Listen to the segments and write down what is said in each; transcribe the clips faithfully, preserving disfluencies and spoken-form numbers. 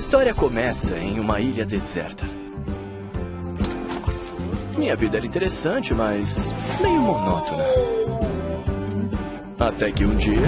história começa em uma ilha deserta. Minha vida era interessante, mas meio monótona. Até que um dia...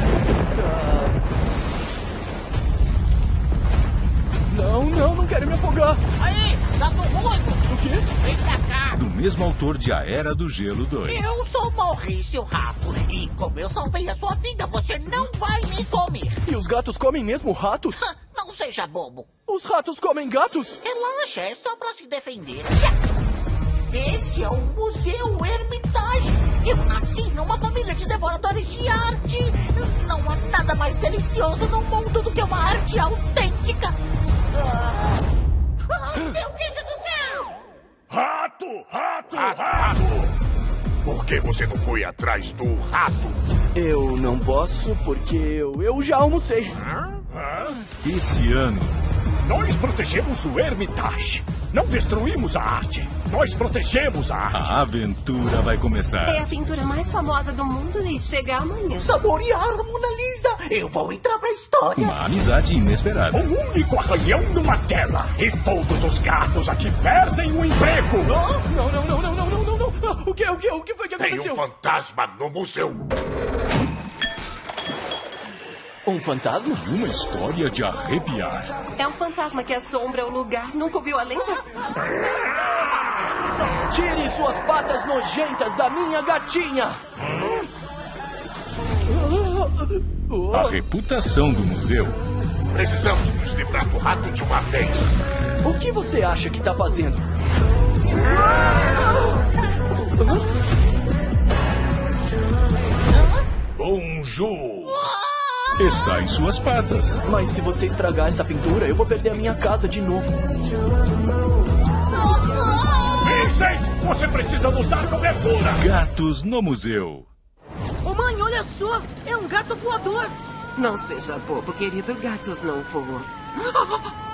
Não, não, não quero me afogar. Aí, gato ruivo. O quê? Vem pra cá. Do mesmo autor de A Era do Gelo dois. Eu sou Maurício Rato. E como eu salvei a sua vida, você não vai me comer. E os gatos comem mesmo ratos? Não seja bobo. Os ratos comem gatos? Relaxa, é só pra se defender. Este é o Museu Hermitage. Eu nasci numa família de devoradores de arte. Não há nada mais delicioso no mundo do que uma arte autêntica. Ah, ah, meu Deus do céu! Rato! Rato! Rato! Rato! Por que você não foi atrás do rato? Eu não posso porque eu, eu já almocei. Hã? Hã? Esse ano... Nós protegemos o Hermitage. Não destruímos a arte. Nós protegemos a arte. A aventura vai começar. É a pintura mais famosa do mundo e chega amanhã. Saborear a Mona Lisa. Eu vou entrar pra história. Uma amizade inesperada. Um único arranhão numa tela. E todos os gatos aqui perdem o emprego. Oh, não, não, não, não, não, não, não, não. Ah, o que, o que, o que foi que Tem aconteceu? um fantasma no museu. Um fantasma? Uma história de arrepiar. É um fantasma que assombra o lugar. Nunca ouviu a lenda? Tire suas patas nojentas da minha gatinha! A reputação do museu. Precisamos nos livrar do rato de uma vez. O que você acha que tá fazendo? Bonjour! Está em suas patas. Mas se você estragar essa pintura, eu vou perder a minha casa de novo. Vincent, você precisa nos dar cobertura! Gatos no museu. Ô mãe, olha só! É um gato voador! Não seja bobo, querido. Gatos não voam.